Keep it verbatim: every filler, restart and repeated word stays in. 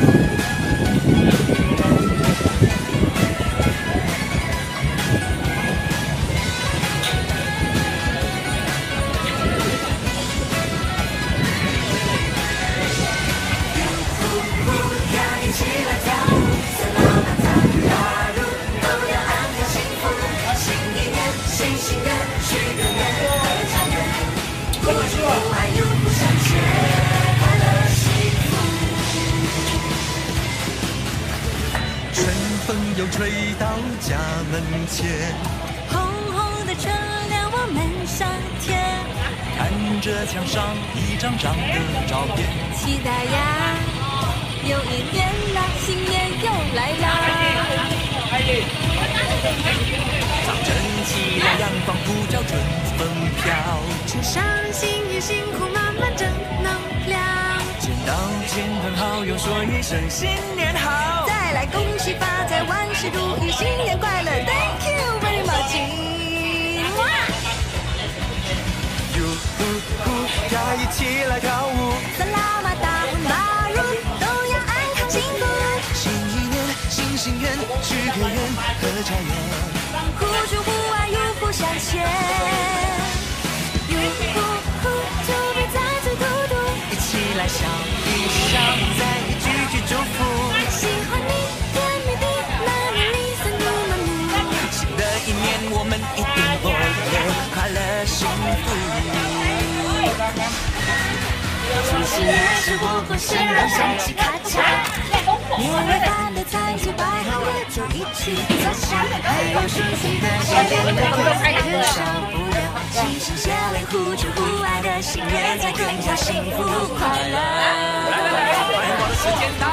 又吹到家门前， 红红的车辆我们上天， 看着墙上一张张的照片， 期待呀，又一年了，新年又来了。 早晨起来，阳光普照，春风飘， 车上新年辛苦，满满正能量。 见到亲朋好友，说一声新年好。 再来恭喜发财，万事如意，新年快乐 ！Thank you very much。 哟呼呼，呀一起来跳舞。 萨拉马达呼马鲁，都要安康幸福。 新一年新心愿，许个愿，合家园。 互助互爱，与互相牵。哟呼呼，就别再嘴嘟嘟， 一起来笑一笑，再句句祝福。 喜欢你，甜蜜的那么离散又麻木。 新的一年，我们一定会快乐幸福。 除夕夜是火锅声让响起咔嚓，年夜饭的菜就摆好了，就一起坐下。还有熟悉的咸甜的口菜，可少不了齐心协力、互助互爱的心愿，才更加幸福快乐。 来来来，快活的时间到。